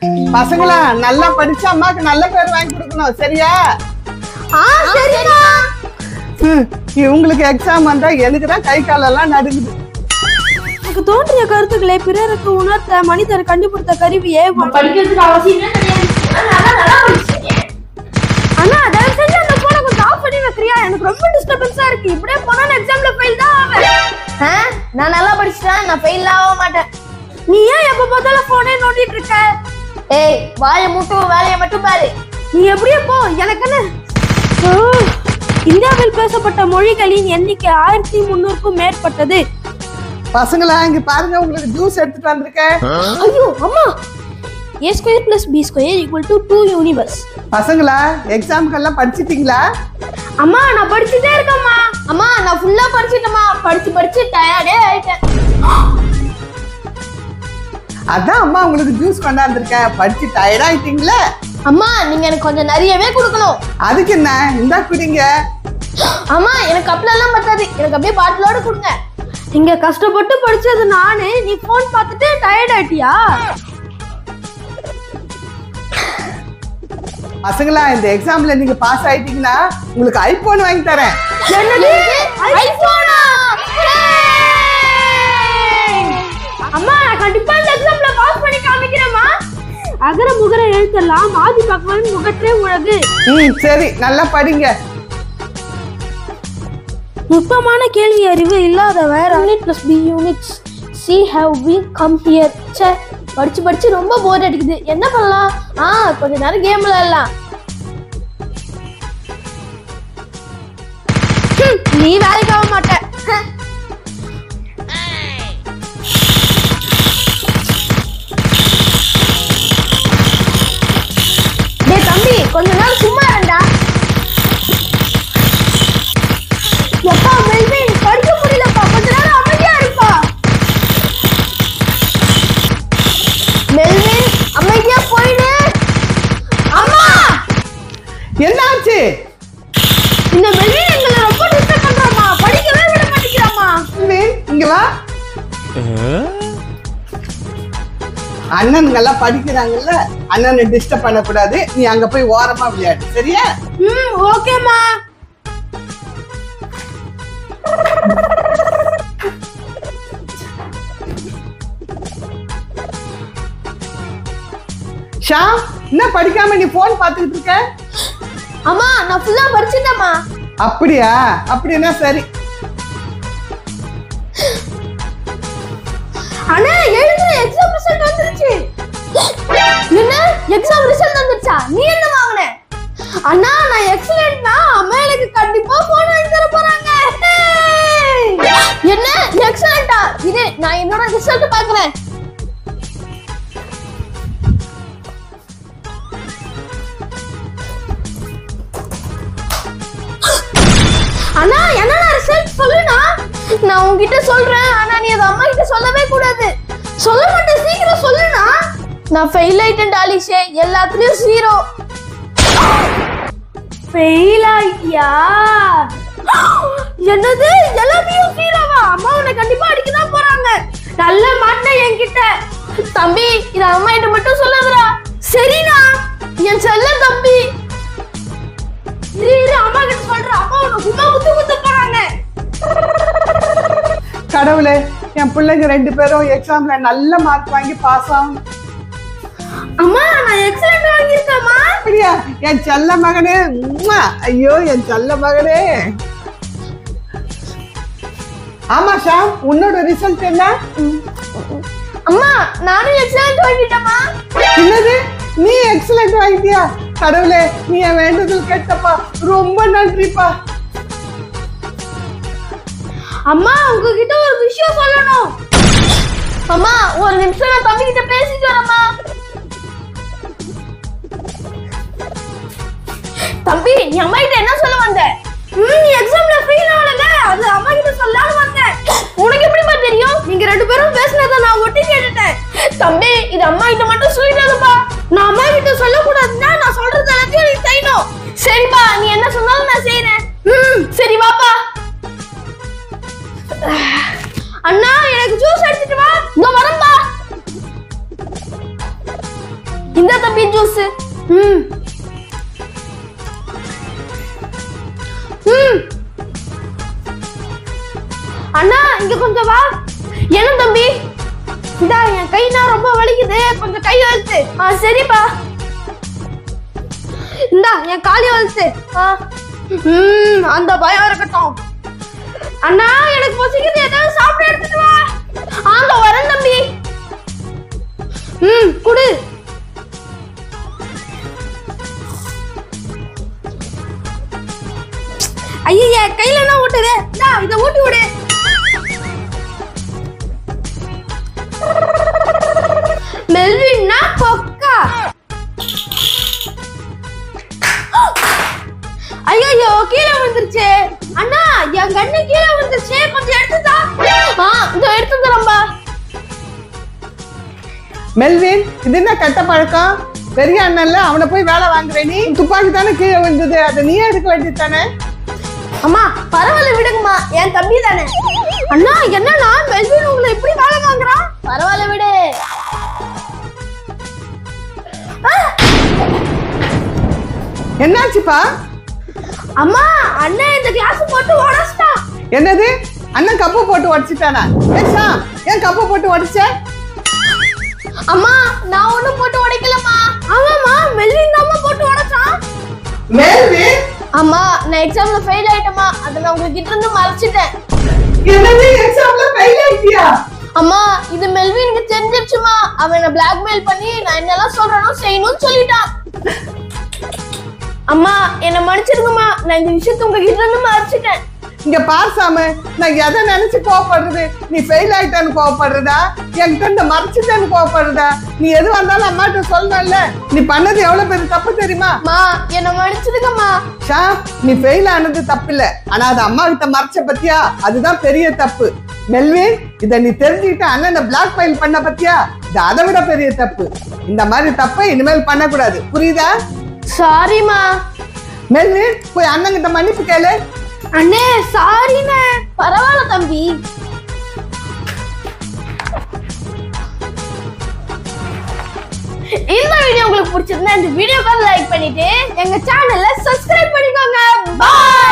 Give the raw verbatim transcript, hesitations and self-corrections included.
பசங்களா நல்லா படிச்சு அம்மாக்கு நல்ல பேர் வாங்கி கொடுக்கணும், சரியா? இவங்களுக்கு எக்ஸாம் வந்தா எனக்கு தான் கை காலெல்லாம் நடுங்குது. எனக்கு தோன்றிய கருத்துக்களை பிறருக்கு உணர்த்த மனிதர் கண்டுபிடித்த கருவியே படிக்கிறதுக்கு அவசியமே கிடையாது. அண்ணா தயவு செஞ்சு அந்த போனை கொஞ்சம் ஆஃப் பண்ணி வைக்கிறியா? எனக்கு ரொம்ப டிஸ்டர்பன்ஸா இருக்கு. இப்படியே போனா எக்ஸாம்ல ஃபெயில் தான் ஆவேன். நான் நல்லா படிச்சுட்டேன், நான் ஃபெயில் ஆக மாட்டேன். நீ ஏன் எப்ப பார்த்தாலும் போனே நோண்டிட்டு இருக்க? ஏய் வாயை மூட்டு வேலையை மட்டும் பாரு. நீ எப்படியே போ, எனக்கு என்ன. இந்தியாவில் பேசப்பட்ட மொழிகளின் எண்ணிக்கை ஆயிரத்தி முன்னூறுக்கும் மேற்பட்டது. பசங்களா இங்க பாருங்க, உங்களுக்கு ஜூஸ் எடுத்துட்டு வந்திருக்கேன். ஐயோ அம்மா, a square plus b square equal to two universe. பசங்களா எக்ஸாம்க்கு எல்லாம் படிச்சிட்டீங்களா? அம்மா நான் படிச்சுட்டே இருக்கேம்மா. அம்மா நான் ஃபுல்லா படிச்சிட்டேம்மா. படிச்சு படிச்சு டயர்டே ஆயிட்டேன். அதான் அம்மா உங்களுக்கு ஜூஸ் கொண்டாந்துருக்கேன். படிச்சு டயர்ட் ஆயிட்டீங்களா? அம்மா நீங்க எனக்கு கொஞ்சம் நிறையவே கொடுக்கணும். அதுக்கு என்ன, இந்தா குடிங்க. அம்மா எனக்கு கப்ல எல்லாம் பத்தாது, எனக்கு அப்படியே பாட்டிலோட கொடுங்க. இங்க கஷ்டப்பட்டு படிச்சது நானு, நீ போன் பார்த்துட்டு டயர்ட் ஆயிட்டியா? பசங்களா இந்த எக்ஸாம்ல நீங்க பாஸ் ஆயிட்டீங்கன்னா உங்களுக்கு ஐபோன் வாங்கி தரேன். என்னது ஐபோனா? அம்மா நான் கண்டிப்பா இந்த எக்ஸாம்ல பாஸ் பண்ணி காமிக்கிறேன்மா. அகர முகர எழுத்தெல்லாம் ஆதி பகவான் முகற்றே உலகு. ம் சரி, நல்லா படிங்க. நுட்பமான கேள்வி அறிவு இல்லாதவர் unit plus B units C have been come here. ச்சே படிச்சு படிச்சு ரொம்ப போர் அடிக்குது, என்ன பண்ணலாம்? ஆ கொஞ்ச நேரம் கேம் விளையாடலாம். நீ வேலைக்கு ஆக மாட்ட. டேய் தம்பி கொஞ்ச நேரம் சும்மா இருடா. எப்பா மெல்வின் படிக்க முடியலப்பா, கொஞ்ச நேரம் அமைதியா இருப்பா. மெல்வின் அமைதியா போயிடு. அம்மா என்னாச்சு? இந்த மெல்வின் எங்களை ரொம்ப டிஸ்டர்ப் பண்றாமா, படிக்கவே விட மாட்டேங்கிறாமா. இங்க வா. அண்ணனுங்க எல்லாம் படிக்கிறாங்கல்ல, அண்ணனை டிஸ்டர்ப் பண்ணக்கூடாது. நீ அங்க போய் ஓரமா விளையாடு, சரியா? ம் ஓகேமா. ஷா என்ன படிக்காம நீ போன் பார்த்துக்கிட்டு இருக்க? அம்மா நான் ஃபுல்லா படிச்சிட்டேம்மா. அப்படியா? அப்படின்னா சரி. அண்ணா எழுது, எக்ஸாம் ரிசல்ட் வந்துருச்சு. என்ன எக்ஸாம் ரிசல்ட் வந்துருச்சா? நீ என்ன வாங்குன? அண்ணா நான் எக்ஸலென்ட்னா அம்மா எனக்கு கண்டிப்பா போன் வாங்கி தர போறாங்க. என்ன எக்ஸலென்ட்டா? இது நான் என்னோட ரிசல்ட் பார்க்கறேன். அண்ணா என்னடா ரிசல்ட் சொல்லுனா? நான் உன்கிட்ட சொல்றேன், ஆனா நீ அத அம்மா கிட்ட சொல்லவே கூடாது. சொல்ல மாட்டேன், சீக்கிரம் சொல்லுனா. நான் ஃபெயில் ஆயிட்டேன் டாலிஷே, எல்லாத்துலயும் ஜீரோ. ஃபெயில் ஆயிட்டியா? என்னது எல்லாத்தையும் ஜீரோவா? அம்மா உன்னை கண்டிப்பா அடிக்க தான் போறாங்க. நல்ல மாட்டே என்கிட்ட. தம்பி இத அம்மா கிட்ட மட்டும் சொல்லாதடா. சரிண்ணா. என் செல்ல தம்பி. இரு இரு அம்மா கிட்ட சொல்றேன். அம்மா உன்னை சும்மா குத்து குத்து போறாங்க. கடவுளே, என் பிள்ளைங்க ரெண்டு பேரும் எக்ஸாம்ல நல்ல மார்க் வாங்கி பாஸ் ஆகும். அம்மா நான் எக்ஸலென்ட் வாங்கியிருக்கேம்மா. அப்படியா? என் செல்ல மகனே. உம்மா. ஐயோ என் செல்ல மகனே. ஆமா ஷா, உன்னோட ரிசல்ட் என்ன? அம்மா நானும் எக்ஸலென்ட் வாங்கிட்டேம்மா. என்னது, நீ எக்ஸலென்ட் வாங்கிட்டியா? கடவுளே, நீ என் வேண்டுதல் கேட்டப்பா, ரொம்ப நன்றிப்பா. அம்மா உங்ககிட்ட ஒரு விஷயம் சொல்லணும். அம்மா ஒரு நிமிஷம் நான் தம்பி கிட்ட பேசிட்டு வரேம்மா. தம்பி நீ அம்மா கிட்ட என்ன சொல்ல வந்த? நீ எக்ஸாம்ல ஃபெயில் ஆனல, அது அம்மா கிட்ட சொல்லலாம்னு வந்தேன். உனக்கு எப்படிமா தெரியும்? நீங்க ரெண்டு பேரும் பேசினதை நான் ஒட்டி கேட்டுட்டேன். தம்பி இது அம்மா கிட்ட மட்டும் சொல்லிடாதப்பா. நான் அம்மா கிட்ட சொல்ல கூடாதுன்னா நான் சொல்றது எல்லாத்தையும் நீ செய்யணும். சரிப்பா, நீ என்ன சொன்னாலும் நான் செய்யறேன். ம் சரி வாப்பா. அண்ணா எனக்கு ஜூஸ் எடுத்துட்டு வா. இதோ வரேன்பா. இந்த தம்பி ஜூஸ். ம் ம் அண்ணா இங்க கொஞ்சம் வா. என்ன தம்பி? இந்தா என் கைனா ரொம்ப வலிக்குது, கொஞ்சம் கை வலிச்சு. ஆ சரிப்பா. இந்தா என் காலி வலிச்சு. ஆ ம் அந்த பயம் இருக்கட்டும். அண்ணா எனக்கு பசிக்குது, ஏதாவது சாப்பிட எடுத்துட்டு வா. ஆங்க வரேன் தம்பி. ம் குடு. ஐயா கையில என்ன ஊட்டுது? இந்தா இத ஊட்டி விடு. மெல்வின்னா கொக்கா. ஐயோ கீழே விழுந்துருச்சு. அண்ணா என் கண்ணு கீழே விழுந்துருச்சு, கொஞ்சம் எடுத்துதா. ஆ இதோ எடுத்து தரம்பா. மெல்வின், இது என்ன கெட்ட பழக்கம்? பெரிய அண்ணன்ல அவனை போய் வேலை வாங்குறேன். நீ துப்பாக்கி தானே கீழே விழுந்தது, அதை நீயே எடுக்க வேண்டியது தானே? அம்மா பரவாயில்ல விடுங்கம்மா, என் தம்பி தானே. அண்ணா என்னன்னா மெல்வின் உங்களை இப்படி வேலை வாங்குறான்? பரவாயில்ல விடு. என்னாச்சுப்பா? அம்மா அண்ணன் இந்த கிளாஸ் போட்டு உடைச்சிட்டான். என்னது? அண்ணன் கப்பு போட்டு உடைச்சிட்டானா? ஏசா ஏன் கப்பு போட்டு உடைச்ச? அம்மா நான் ஒண்ணும் போட்டு உடைக்கலம்மா. ஆமாம்மா மெல்வின் தான் போட்டு உடைச்சான். மெல்வின், அம்மா நான் எக்ஸாம்ல ஃபெயில் ஆயிட்டேம்மா, அதை நான் உங்ககிட்ட இருந்து மறைச்சிட்டேன். என்னது எக்ஸாம்ல ஃபெயில் ஆயிட்டியா? அம்மா இது மெல்வினுக்கு தெரிஞ்சிருச்சுமா. அவன் என்ன பிளாக்மெயில் பண்ணி நான் என்னெல்லாம் சொல்றேனோ செய்யணும்னு சொல்லிட்டான். அம்மா என்ன மன்னிச்சிருங்கம்மா, நான் இந்த விஷயத்தை உங்ககிட்ட இருந்து மறைச்சிட்டேன். இங்க பாசாம நான் எதை நினைச்சு கோவப்படுறது? நீ ஃபெயில் ஆயிட்டான்னு கோவப்படுறதா, என்கிட்ட இந்த மறைச்சிட்டேன்னு கோவப்படுறதா? நீ எது வந்தாலும் அம்மாட்ட சொல்லணும்ல. நீ பண்ணது எவ்வளவு பெரிய தப்பு தெரியுமா? மா என்ன மன்னிச்சிருங்கம்மா. ஷா, நீ ஃபெயில் ஆனது தப்பு இல்ல, ஆனா அது அம்மா கிட்ட மறைச்ச பத்தியா, அதுதான் பெரிய தப்பு. மெல்வின், இத நீ தெரிஞ்சுக்கிட்ட அண்ணனை பிளாக் மெயில் பண்ண பத்தியா, இது அதை விட பெரிய தப்பு. இந்த மாதிரி தப்பை இனிமேல் பண்ணக்கூடாது, புரியுதா? சாரிமா. மெல்வின், போய் அண்ணன் கிட்ட மன்னிப்பு கேளு. அண்ணே சாரிண்ணே. பரவாயில்ல தம்பி. இந்த வீடியோ உங்களுக்கு பிடிச்சிருந்தா இந்த வீடியோக்கு லைக் பண்ணிட்டு எங்க சேனலை சப்ஸ்கிரைப் பண்ணிக்கோங்க. பாய்.